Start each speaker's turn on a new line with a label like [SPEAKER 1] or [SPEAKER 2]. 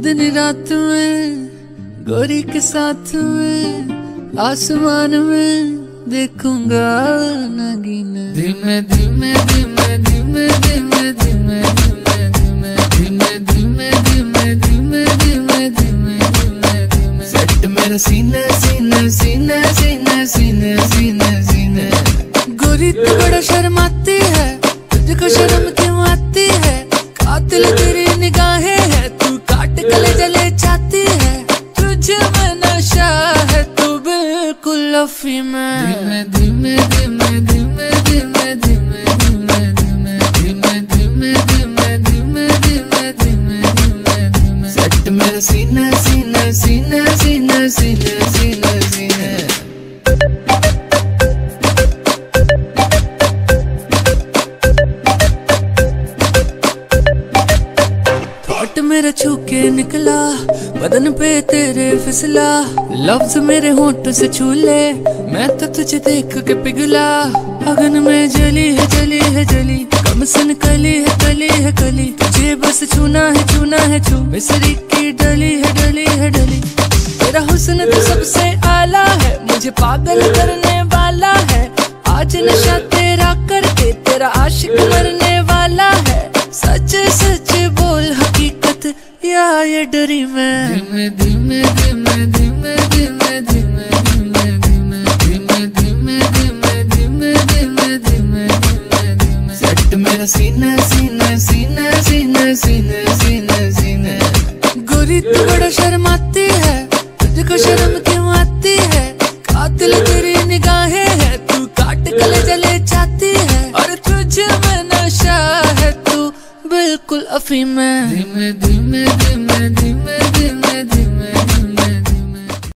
[SPEAKER 1] दिन रात में गोरी के साथ में आसमान में देखूंगा नगीना। धीमे धीमे धीमे धीमे धीमे धीमे धीमे धीमे धीमे धीमे धीमे धीमे धीमे धीमे धीमे सेट मेरा सीना सीना सीना सीना सीना सीना सीना। गोरी तू बड़ा शर्माती है, तुझको शर्म क्यों आती है? कातिल तेरी निगाहें है, तू काट गले जले चाहती है। तुझे में नशा है, तू बिल्कुल अफीम है। धीमे धीमे धीमे धीमे धीमे धीमे धीमे धीमे धीमे धीमे धीमे धीमे धीमे धीमे धीमे सेट मेरा सीना सीना सीना सीना सीना सीना सीना। मेरा छू के निकला बदन पे तेरे फिसला, लफ्ज मेरे होंठ से छू ले, मैं तो तुझे देख के पिघला। अगन में जली है जली है जली, कम सन कली है कली है कली, तुझे बस छूना है छू, मिसरी की डली है डली है डली। तेरा हुस्न तो सबसे आला है, मुझे पागल करने वाला है। आज नशा तेरा करके तेरा आशिक मरने वाला है। सच सच बोल हकीकत या ये डरी मैं। धीमे धीमे धीमे धीमे धीमे धीमे धीमे धीमे धीमे धीमे धीमे धीमे धीमे धीमे धीमे सेट मेरा सीना सीना सीना सीना सीना सीना सीना। गोरी तू बड़ा शर्माती है, तुझको शर्म क्यों आती है? कातिल तेरी निगाहें है, तू काट गले जले चाहती है। और तुझे में नशा है, तू बिल्कुल अफीम है। धीमे धीमे धीमे धीमे